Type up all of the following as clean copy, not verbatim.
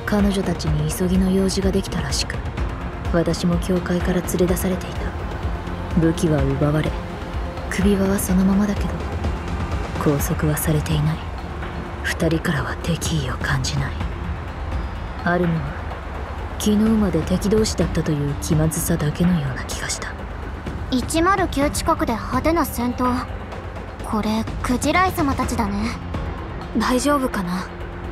彼女たちに急ぎの用事ができたらしく、私も教会から連れ出されていた。武器は奪われ、首輪はそのままだけど拘束はされていない。二人からは敵意を感じない。あるのは昨日まで敵同士だったという気まずさだけのような気がした。 109近くで派手な戦闘、これクジライ様たちだね。 大丈夫かな。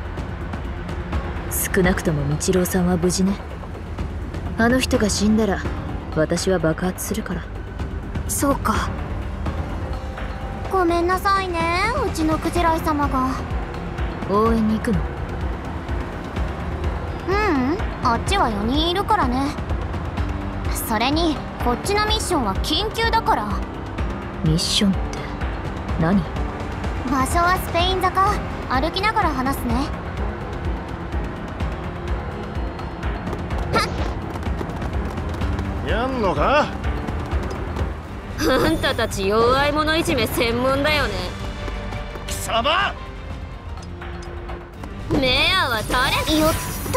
少なくとも道郎さんは無事ね。あの人が死んだら私は爆発するから。 そうか。 ごめんなさいね、うちのクジライ様が。 応援に行くの？ あっちは4人いるからね。それにこっちのミッションは緊急だから。 ミッションって何？ 場所はスペイン坂。歩きながら話すね。 やんのか？ あんたたち弱い者いじめ専門だよね。 貴様！ メアは誰？ よっと。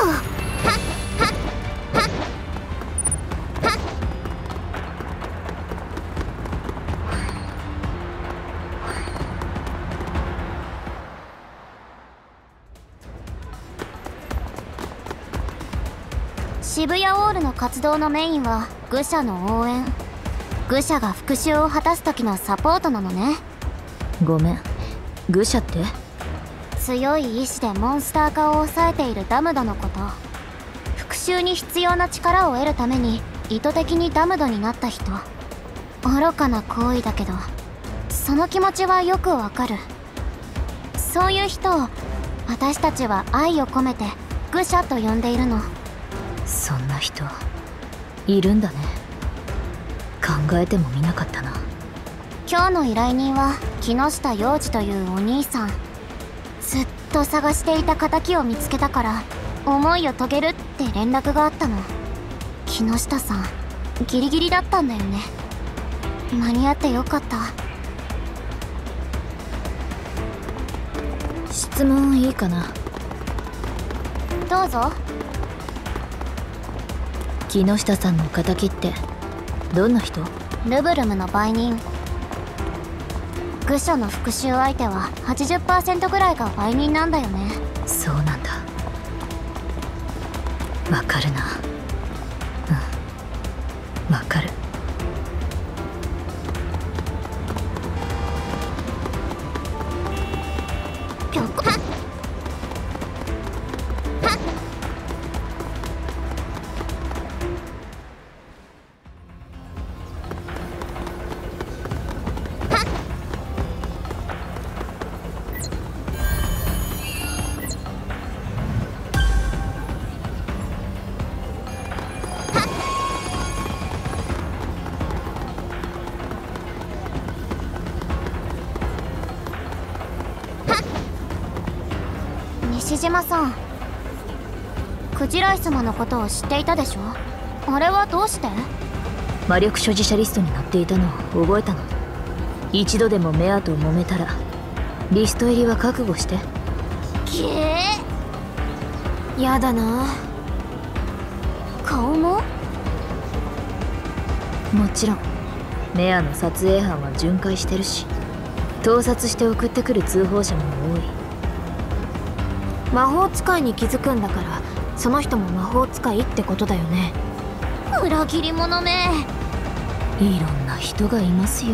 渋谷オールの活動のメインは愚者の応援。愚者が復讐を果たす時のサポートなのね。 ごめん、愚者って？ 強い意志でモンスター化を抑えているダムドのこと。復讐に必要な力を得るために意図的にダムドになった人。愚かな行為だけどその気持ちはよくわかる。そういう人を私たちは愛を込めて愚者と呼んでいるの。 そんな人いるんだね。考えてもみなかったな。 今日の依頼人は木下洋二というお兄さん。ずっと探していた仇を見つけたから思いを遂げるって連絡があったの。木下さんギリギリだったんだよね。間に合ってよかった。 質問いいかな？ どうぞ。 木下さんの仇ってどんな人？ ルブルムの売人。愚者の復讐相手は 80% ぐらいが売人なんだよね。 そうなんだ。わかるな。わかる。 ぴょこはっ西島さん、クジライ様のことを知っていたでしょ？あれはどうして？ 魔力所持者リストに載っていたのを覚えたの。一度でもメアと揉めたらリスト入りは覚悟して。 やだな。 顔も？ もちろんメアの撮影班は巡回してるし、盗撮して送ってくる通報者も多い。 魔法使いに気づくんだからその人も魔法使いってことだよね。 裏切り者め。 いろんな人がいますよ。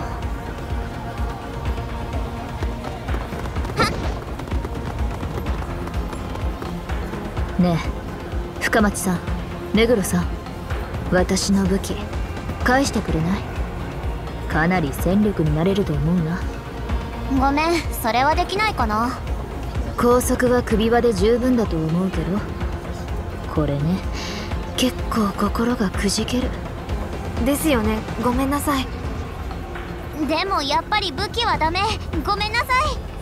ねえ深町さん、目黒さん、私の武器返してくれない？かなり戦力になれると思うな。 ごめん、それはできないかな。 拘束は首輪で十分だと思うけど、これね、結構心がくじける。 ですよね。ごめんなさい。 でもやっぱり武器はダメ。ごめんなさい。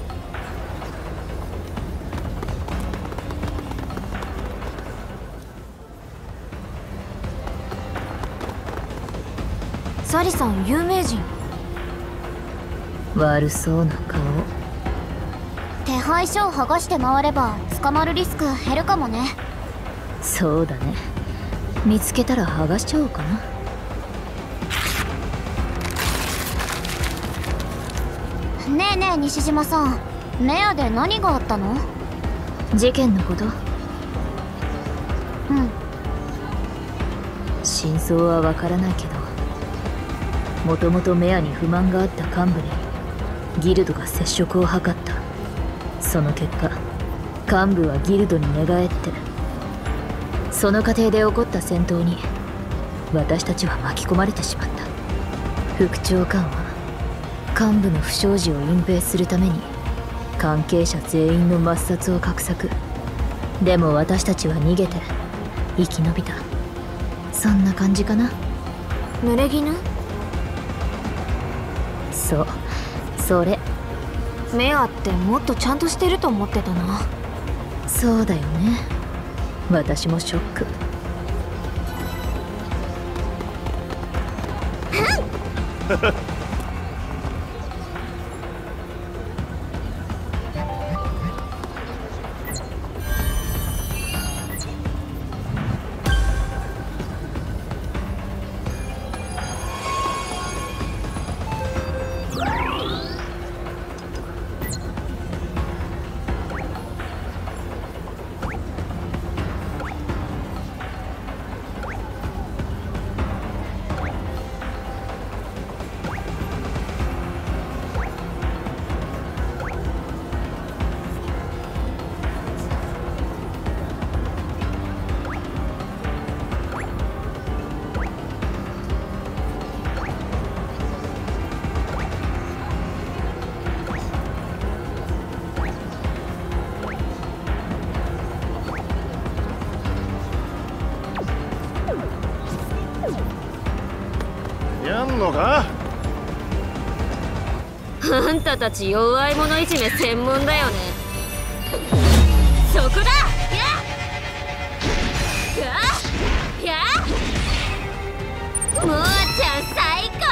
サリさん有名人？ 悪そうな顔。 手配書を剥がして回れば捕まるリスク減るかもね。 そうだね。見つけたら剥がしちゃおうかな。 ねえねえ西島さん、メアで何があったの？ 事件のこと？ うん。 真相はわからないけど、もともとメアに不満があった幹部にギルドが接触を図った。その結果、幹部はギルドに寝返って、その過程で起こった戦闘に私たちは巻き込まれてしまった。副長官は幹部の不祥事を隠蔽するために関係者全員の抹殺を画策。でも私たちは逃げて生き延びた。そんな感じかな。 濡れ衣？ そう、それ。 メアってもっとちゃんとしてると思ってたな。 そうだよね。私もショック。 やんのか？ あんたたち弱い者いじめ専門だよね。そこだ！やもーちゃん最高！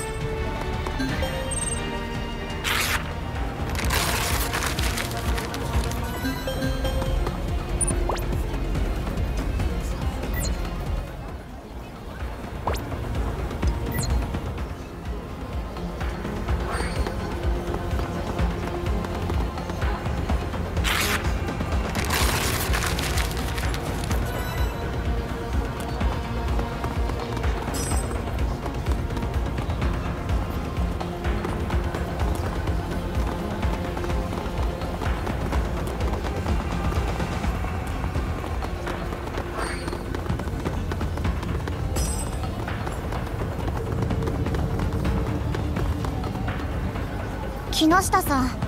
木下さん。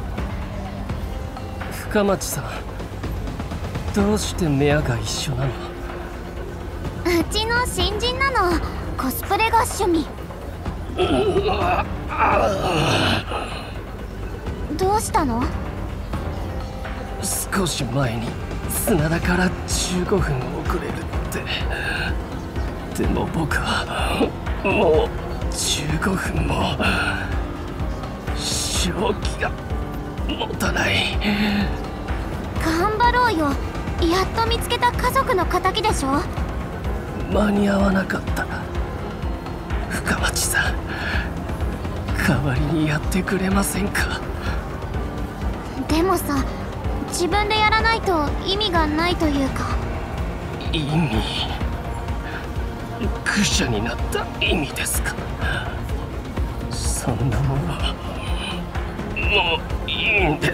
深町さん、どうしてメアが一緒なの？ うちの新人なの。コスプレが趣味。どうしたの？ 少し前に砂田から15分遅れるって。でも僕はもう15分も正気が持たない。 頑張ろうよ。やっと見つけた家族の仇でしょ。 間に合わなかったら深町さん、代わりにやってくれませんか？ でもさ、自分でやらないと意味がないというか。 意味？愚者になった意味ですか？そんなものはもういいんです。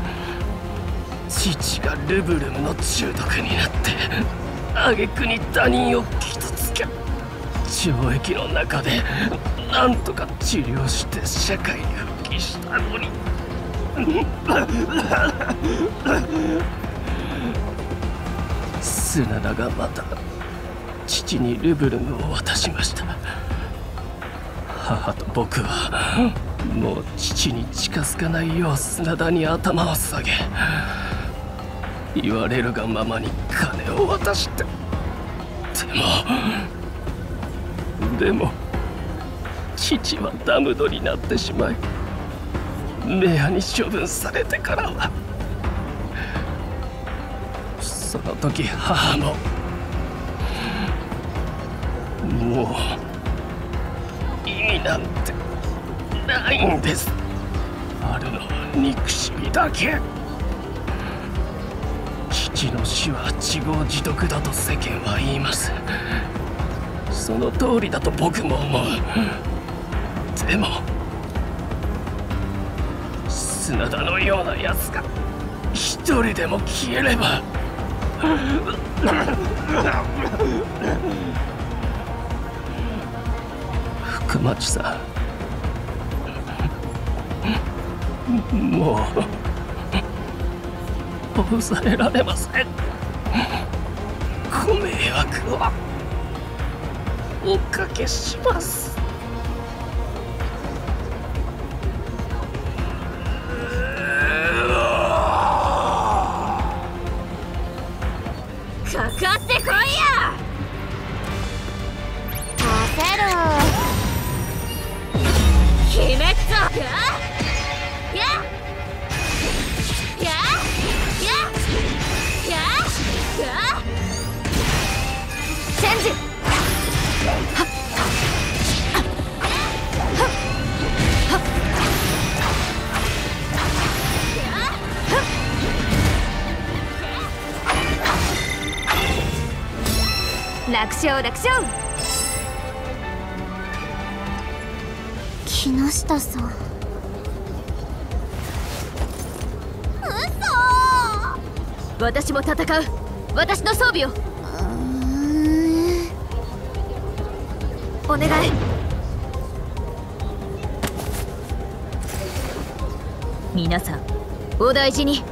父がルブルムの中毒になって挙句に他人を傷つけ、懲役の中でなんとか治療して社会に復帰したのに砂田がまた父にルブルムを渡しました。母と僕はもう父に近づかないよう砂田に頭を下げ、言われるがままに金を渡して。でも父はダムドになってしまい、メアに処分されてからはその時母ももう意味なんてないんです。あるのは憎しみだけ。父の死は自業自得だと世間は言います。その通りだと僕も思う。でも砂田のようなやつが一人でも消えれば深町さん、もう抑えられません。ご迷惑をおかけします。 かかってこいや。 焦る。 決めっぞ。ややややややチェンジ。楽勝楽勝。木下さん。 私も戦う。私の装備を。お願い。皆さんお大事に。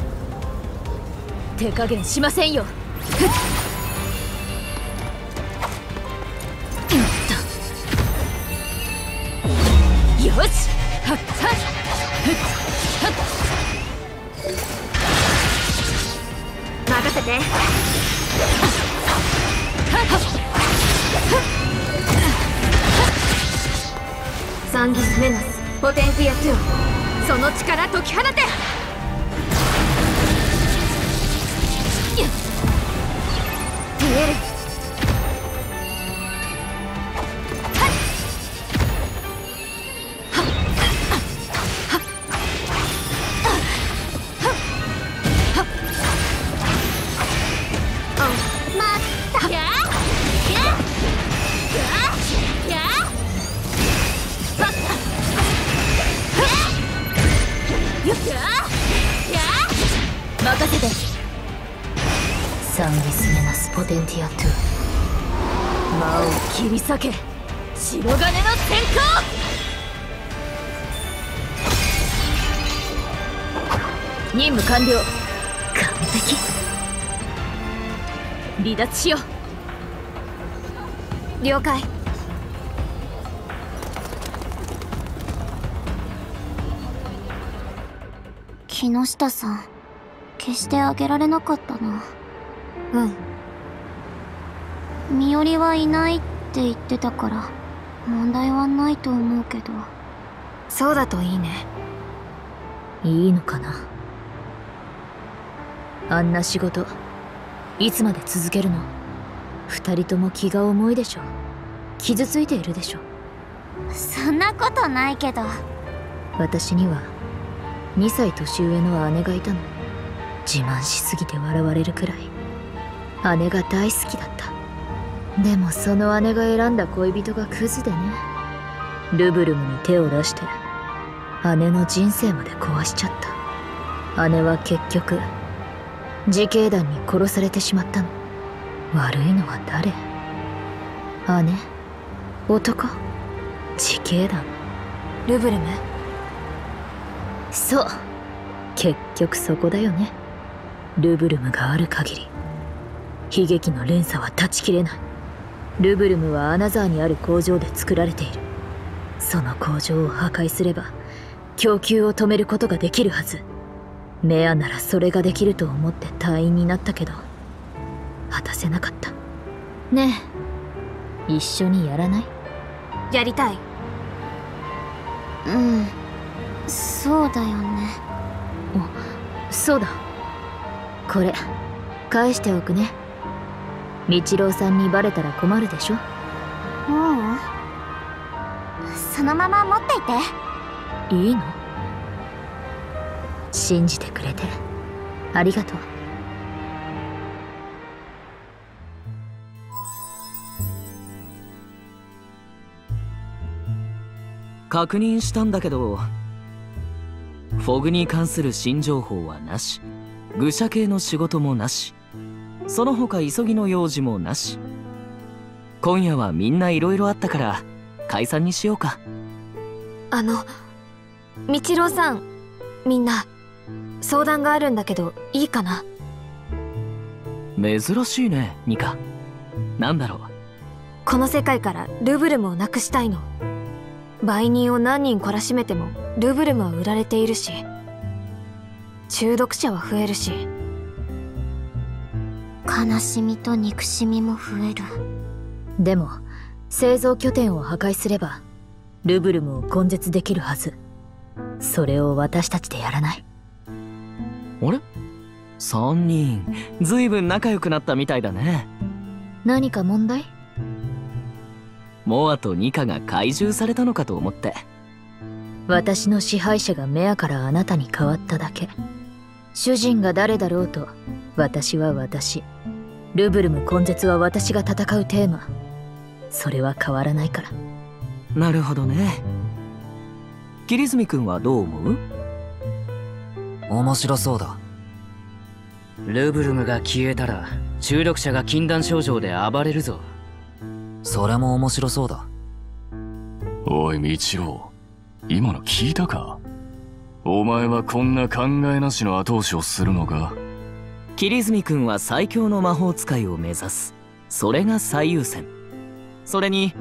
手加減しませんよ。よし。はっはっ任せて。サンギスメナスポテンティア2、その力解き放て。見える。 任せて。サンギスメナスポテンティア2、魔を切り裂け。白金の閃光。任務完了。完璧。離脱しよう。了解。 木下さん、決してあげられなかったな。身寄りはいないって言ってたから問題はないと思うけど。 そうだといいね。いいのかな。あんな仕事いつまで続けるの。二人とも気が重いでしょ。傷ついているでしょ。 そんなことないけど。 私には2歳年上の姉がいたの。自慢しすぎて笑われるくらい姉が大好きだった。でもその姉が選んだ恋人がクズでね。ルブルムに手を出して姉の人生まで壊しちゃった。姉は結局自警団に殺されてしまったの。悪いのは誰？姉？男？自警団？ルブルム？そう、結局そこだよね。ルブルムがある限り悲劇の連鎖は断ち切れない。ルブルムはアナザーにある工場で作られている。その工場を破壊すれば供給を止めることができるはず。メアならそれができると思って隊員になったけど果たせなかった。ねえ、一緒にやらない？ やりたい。 そうだよね。 そうだ、これ返しておくね。道郎さんにバレたら困るでしょ。 そのまま持っていて。 いいの？信じてくれてありがとう。 確認したんだけど、フォグに関する新情報はなし、愚者系の仕事もなし、その他急ぎの用事もなし。今夜はみんないろいろあったから解散にしようか。 道郎さん、みんな相談があるんだけどいいかな？ 珍しいね、ニカ。なんだろう？ この世界からルブルムをなくしたいの。売人を何人懲らしめてもルブルムは売られているし、中毒者は増えるし、 悲しみと憎しみも増える。 でも製造拠点を破壊すればルブルムを根絶できるはず。それを私たちでやらない？ あれ？3人ずいぶん仲良くなったみたいだね。 何か問題？ モアとニカが懐柔されたのかと思って。 私の支配者がメアからあなたに変わっただけ。主人が誰だろうと私は私、ルブルム根絶は私が戦うテーマ。それは変わらないから。 なるほどね。桐泉君はどう思う？ 面白そうだ。 ルブルムが消えたら中毒者が禁断症状で暴れるぞ。 それも面白そうだ。 おい道郎、今の聞いたか？お前はこんな考えなしの後押しをするのか？ 桐泉君は最強の魔法使いを目指す。それが最優先。それに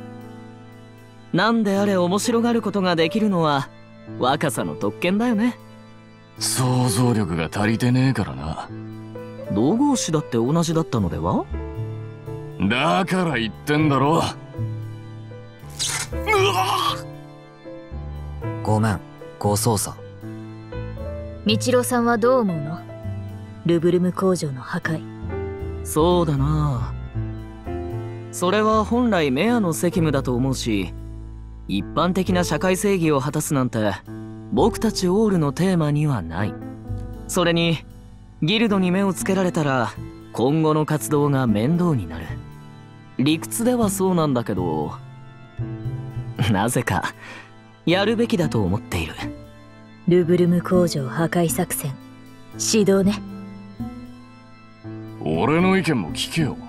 なんであれ面白がることができるのは若さの特権だよね。 想像力が足りてねえからな。 同合詞だって同じだったのでは？ だから言ってんだろ。 ごめん、ご操作。 道郎さんはどう思うの？ルブルム工場の破壊。 そうだな。それは本来メアの責務だと思うし、一般的な社会正義を果たすなんて僕たちオールのテーマにはない。それにギルドに目をつけられたら今後の活動が面倒になる。理屈ではそうなんだけど、なぜかやるべきだと思っている。 ルブルム工場破壊作戦始動ね。 俺の意見も聞けよ。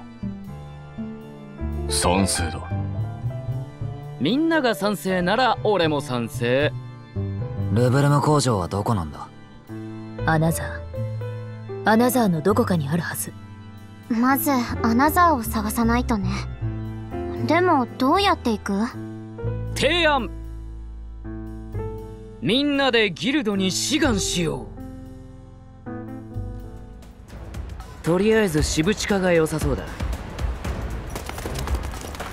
賛成だ。 みんなが賛成なら俺も賛成。 ルブルム工場はどこなんだ？ アナザーのどこかにあるはず。 まずアナザーを探さないとね。でもどうやって行く？ 提案。みんなでギルドに志願しよう。とりあえず渋地下が良さそうだ。